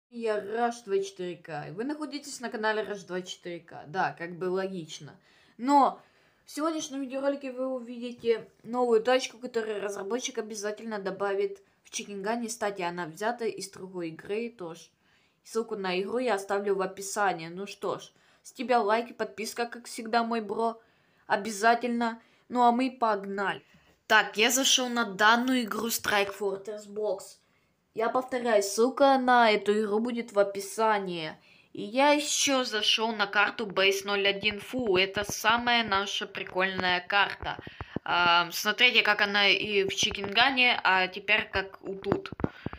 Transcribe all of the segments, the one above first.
Я Rush24K. Вы находитесь на канале Rush24K. Да, как бы логично. Но в сегодняшнем видеоролике вы увидите новую тачку, которую разработчик обязательно добавит в Чикенгане. Кстати, она взята из другой игры тоже. Ссылку на игру я оставлю в описании. Ну что ж, с тебя лайк и подписка, как всегда, мой бро. Обязательно. Ну а мы погнали. Так, я зашел на данную игру Strike Fortress Box. Я повторяю, ссылка на эту игру будет в описании. И я еще зашел на карту Base 01 Full. Это самая наша прикольная карта. Смотрите, как она и в Чикенгане, а теперь как у тут.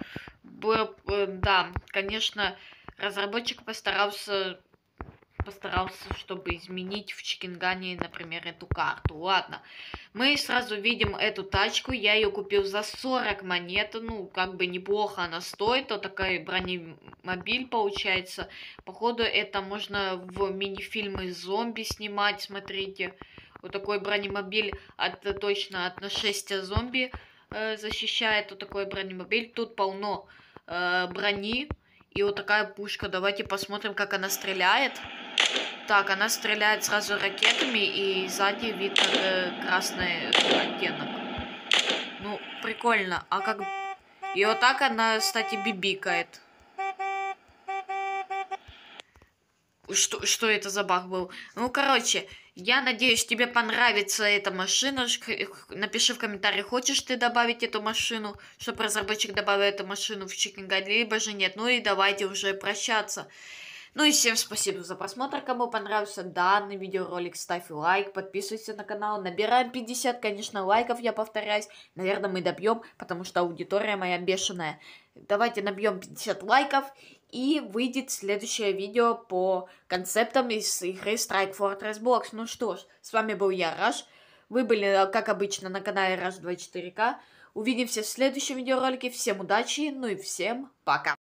Да, конечно, разработчик постарался, чтобы изменить в Чикенгане, например, эту карту. Ладно, мы сразу видим эту тачку. Я ее купил за 40 монет. Ну, как бы неплохо она стоит. Вот такой бронемобиль получается. Походу, это можно в мини-фильмы зомби снимать. Смотрите. Вот такой бронемобиль точно от нашествия зомби защищает. Вот такой бронемобиль. Тут полно брони. И вот такая пушка. Давайте посмотрим, как она стреляет. Так, она стреляет сразу ракетами, и сзади видно красный оттенок. Ну, прикольно. А как... И вот так она, кстати, бибикает. Что это за баг был? Ну, короче, я надеюсь, тебе понравится эта машина. Напиши в комментариях, хочешь ты добавить эту машину, чтобы разработчик добавил эту машину в Чикенгане, либо же нет. Ну и давайте уже прощаться. Ну и всем спасибо за просмотр. Кому понравился данный видеоролик, ставь лайк, подписывайся на канал. Набираем 50, конечно, лайков, я повторяюсь. Наверное, мы добьем, потому что аудитория моя бешеная. Давайте набьем 50 лайков, и выйдет следующее видео по концептам из игры Strike Fortress Box. Ну что ж, с вами был я, Rush. Вы были, как обычно, на канале Rush24K. Увидимся в следующем видеоролике. Всем удачи, ну и всем пока.